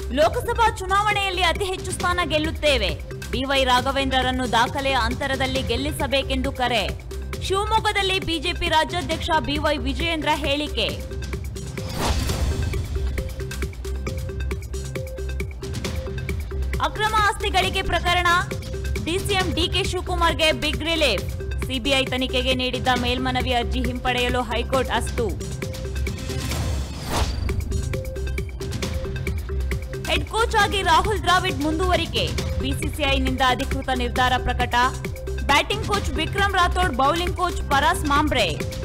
ಲೋಕಸಭಾ ಚುನಾವಣೆಯಲ್ಲಿ ಅತಿ ಹೆಚ್ಚು ಸ್ಥಾನ ಗೆಲ್ಲುತ್ತೇವೆ. ಬಿವೈ ರಾಘವೇಂದ್ರರನ್ನು ದಾಖಲೆಯ ಅಂತರದಲ್ಲಿ ಗೆಲ್ಲಿಸಬೇಕೆಂದು ಕರೆ. ಶಿವಮೊಗ್ಗದಲ್ಲಿ ಬಿಜೆಪಿ ರಾಜ್ಯಾಧ್ಯಕ್ಷ ಬಿವೈ ವಿಜಯೇಂದ್ರ ಹೇಳಿಕೆ. ಅಕ್ರಮ ಆಸ್ತಿ ಗಳಿಕೆ ಪ್ರಕರಣ ಡಿಸಿಎಂ ಡಿಕೆ ಶಿವಕುಮಾರ್ಗೆ ಬಿಗ್ ರಿಲೀಫ್. ಸಿಬಿಐ ತನಿಖೆಗೆ ನೀಡಿದ್ದ ಮೇಲ್ಮನವಿ ಅರ್ಜಿ ಹಿಂಪಡೆಯಲು ಹೈಕೋರ್ಟ್ ಅಸ್ತು. ಹೆಡ್ ಕೋಚ್ ಆಗಿ ರಾಹುಲ್ ದ್ರಾವಿಡ್ ಮುಂದುವರಿಕೆ. ಬಿಸಿಸಿಐನಿಂದ ಅಧಿಕೃತ ನಿರ್ಧಾರ ಪ್ರಕಟ. Batting coach Vikram Rathore, bowling coach Paras ಮಾಂಬ್ರೆ.